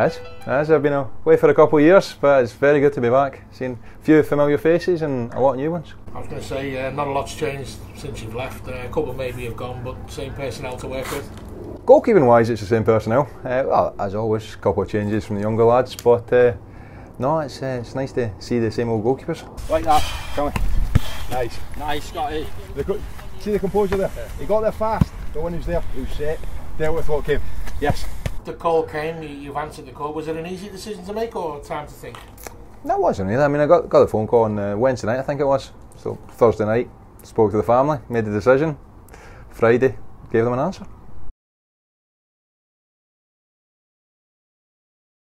It has. I've been away for a couple of years, but it's very good to be back. Seen a few familiar faces and a lot of new ones. I was going to say, not a lot's changed since you've left. A couple maybe have gone, but same personnel to work with. Goalkeeping wise, it's the same personnel. Well, as always, a couple of changes from the younger lads, but no, it's nice to see the same old goalkeepers. Like that, come on. Nice. Nice, Scotty. See the composure there? He got there fast, the one who's there, he was set, dealt with what came. Yes. The call came, you've answered the call. Was it an easy decision to make or time to think? No, it wasn't really. I mean, I got the phone call on Wednesday night, I think it was. So Thursday night, spoke to the family, made the decision. Friday, gave them an answer.